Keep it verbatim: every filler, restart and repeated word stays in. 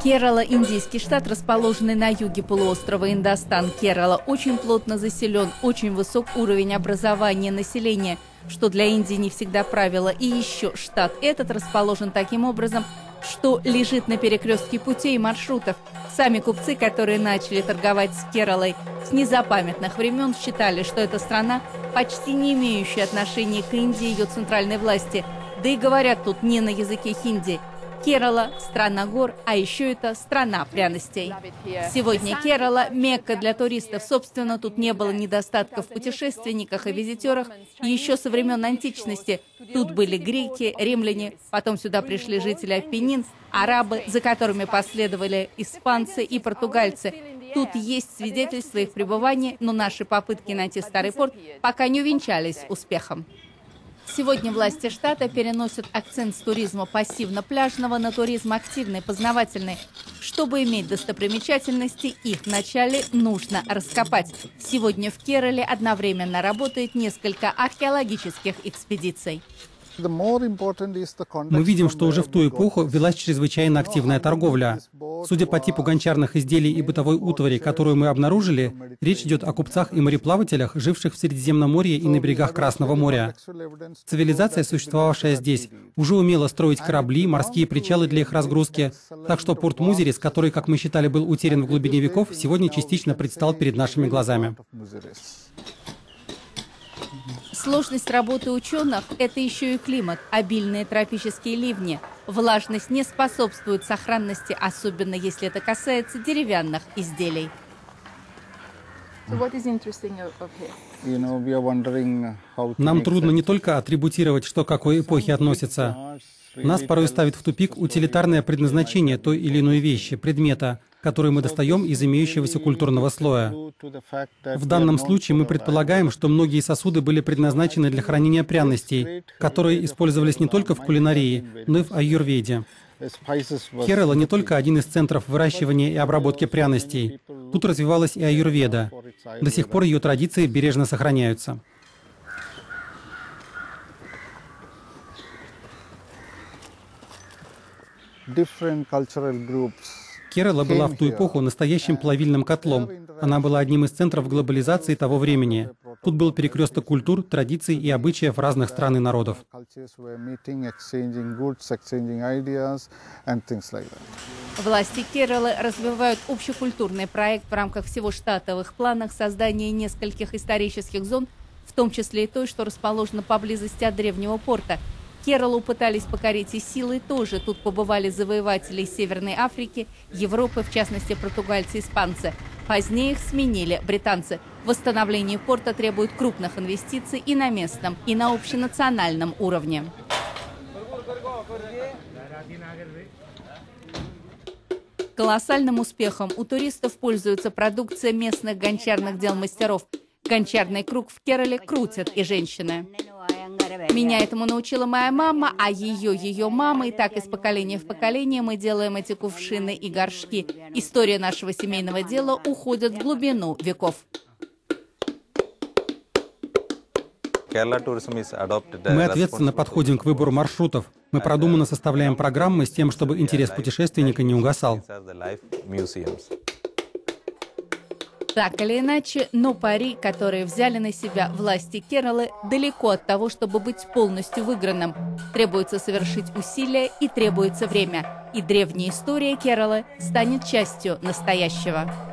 Керала – индийский штат, расположенный на юге полуострова Индостан. Керала очень плотно заселен, очень высок уровень образования населения, что для Индии не всегда правило. И еще штат этот расположен таким образом, что лежит на перекрестке путей и маршрутов. Сами купцы, которые начали торговать с Кералой с незапамятных времен, считали, что эта страна, почти не имеющая отношения к Индии и ее центральной власти. Да и говорят тут не на языке хинди. Керала – страна гор, а еще это страна пряностей. Сегодня Керала – Мекка для туристов. Собственно, тут не было недостатков в путешественниках и визитерах еще со времен античности. Тут были греки, римляне, потом сюда пришли жители Апеннин, арабы, за которыми последовали испанцы и португальцы. Тут есть свидетельства их пребывания, но наши попытки найти старый порт пока не увенчались успехом. Сегодня власти штата переносят акцент с туризма пассивно-пляжного на туризм активный, познавательный. Чтобы иметь достопримечательности, их вначале нужно раскопать. Сегодня в Керале одновременно работает несколько археологических экспедиций. Мы видим, что уже в ту эпоху велась чрезвычайно активная торговля. Судя по типу гончарных изделий и бытовой утвари, которую мы обнаружили, речь идет о купцах и мореплавателях, живших в Средиземном море и на берегах Красного моря. Цивилизация, существовавшая здесь, уже умела строить корабли, морские причалы для их разгрузки, так что порт Музерис, который, как мы считали, был утерян в глубине веков, сегодня частично предстал перед нашими глазами. Сложность работы ученых – это еще и климат, обильные тропические ливни. Влажность не способствует сохранности, особенно если это касается деревянных изделий. Нам трудно не только атрибутировать, что к какой эпохе относится. Нас порой ставит в тупик утилитарное предназначение той или иной вещи, предмета, который мы достаем из имеющегося культурного слоя. В данном случае мы предполагаем, что многие сосуды были предназначены для хранения пряностей, которые использовались не только в кулинарии, но и в аюрведе. Керала не только один из центров выращивания и обработки пряностей. Тут развивалась и аюрведа. До сих пор ее традиции бережно сохраняются. Керала была в ту эпоху настоящим плавильным котлом. Она была одним из центров глобализации того времени. Тут был перекресток культур, традиций и обычаев разных стран и народов. Власти Кералы развивают общекультурный проект в рамках всего штата. В их планах создание нескольких исторических зон, в том числе и той, что расположена поблизости от древнего порта. Кералу пытались покорить и силой тоже. Тут побывали завоеватели из Северной Африки, Европы, в частности, португальцы и испанцы. Позднее их сменили британцы. Восстановление порта требует крупных инвестиций и на местном, и на общенациональном уровне. Колоссальным успехом у туристов пользуется продукция местных гончарных дел мастеров. Гончарный круг в Керале крутят и женщины. Меня этому научила моя мама, а ее ее мама, и так из поколения в поколение мы делаем эти кувшины и горшки. История нашего семейного дела уходит в глубину веков. Мы ответственно подходим к выбору маршрутов. Мы продуманно составляем программы с тем, чтобы интерес путешественника не угасал. Так или иначе, но пари, которые взяли на себя власти Кералы, далеко от того, чтобы быть полностью выигранным. Требуется совершить усилия и требуется время. И древняя история Кералы станет частью настоящего.